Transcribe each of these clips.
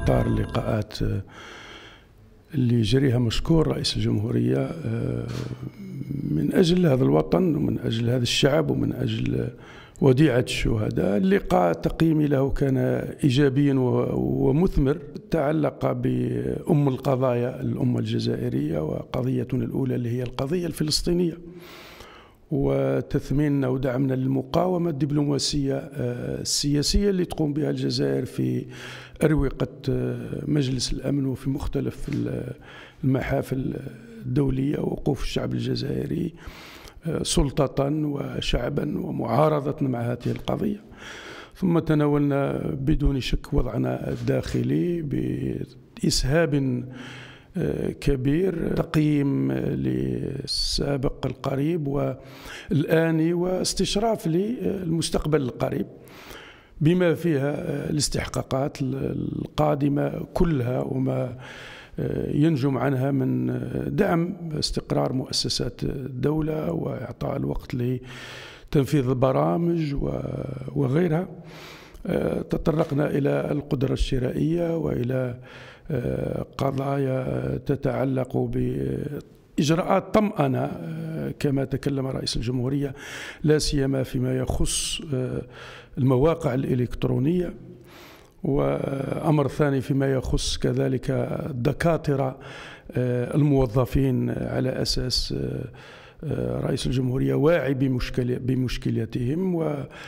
إطار اللقاءات اللي يجريها مشكور رئيس الجمهورية من أجل هذا الوطن ومن أجل هذا الشعب ومن أجل وديعة الشهداء. اللقاء تقييمي له كان إيجابيا ومثمر، تعلق بأم القضايا الأمة الجزائرية، وقضيتنا الأولى اللي هي القضية الفلسطينية، وتثميننا ودعمنا للمقاومة الدبلوماسية السياسية اللي تقوم بها الجزائر في أروقة مجلس الأمن وفي مختلف المحافل الدولية، ووقوف الشعب الجزائري سلطة وشعبا ومعارضة مع هذه القضية. ثم تناولنا بدون شك وضعنا الداخلي بإسهاب كبير، تقييم للسابق القريب والآني واستشراف للمستقبل القريب بما فيها الاستحقاقات القادمة كلها وما ينجم عنها من دعم استقرار مؤسسات الدولة وإعطاء الوقت لتنفيذ البرامج وغيرها. تطرقنا إلى القدرة الشرائية وإلى قضايا تتعلق بإجراءات طمأنة كما تكلم رئيس الجمهورية، لا سيما فيما يخص المواقع الإلكترونية، وأمر ثاني فيما يخص كذلك الدكاترة الموظفين، على أساس رئيس الجمهورية واعي بمشكلتهم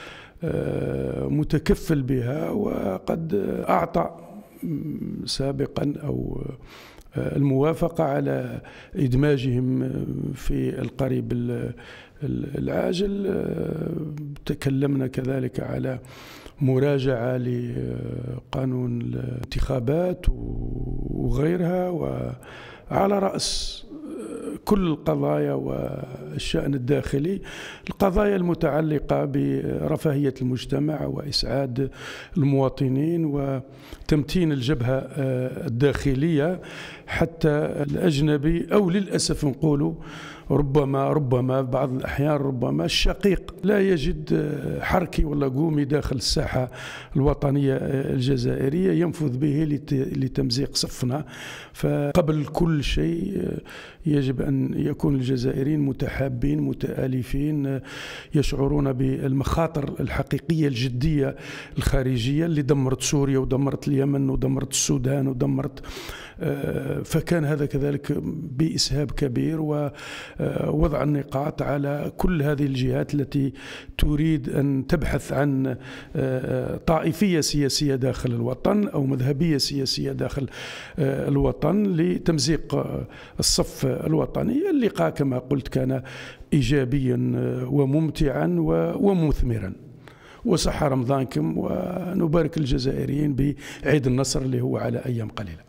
ومتكفل بها، وقد أعطى سابقا أو الموافقة على إدماجهم في القريب العاجل. تكلمنا كذلك على مراجعة لقانون الانتخابات وغيرها، وعلى رأس كل القضايا والشأن الداخلي القضايا المتعلقة برفاهية المجتمع وإسعاد المواطنين وتمتين الجبهة الداخلية، حتى الأجنبي أو للأسف نقول ربما بعض الأحيان ربما الشقيق لا يجد حركي ولا قومي داخل الساحة الوطنية الجزائرية ينفذ به لتمزيق صفنا. فقبل كل شيء يجب أن يكون الجزائريين متحابين متآلفين، يشعرون بالمخاطر الحقيقية الجدية الخارجية اللي دمرت سوريا ودمرت اليمن ودمرت السودان ودمرت، فكان هذا كذلك بإسهاب كبير ووضع النقاط على كل هذه الجهات التي تريد أن تبحث عن طائفية سياسية داخل الوطن أو مذهبية سياسية داخل الوطن لتمزيق الصف الوطني. اللقاء كما قلت كان إيجابيا وممتعا ومثمرا، وصحة رمضانكم، ونبارك الجزائريين بعيد النصر اللي هو على أيام قليلة.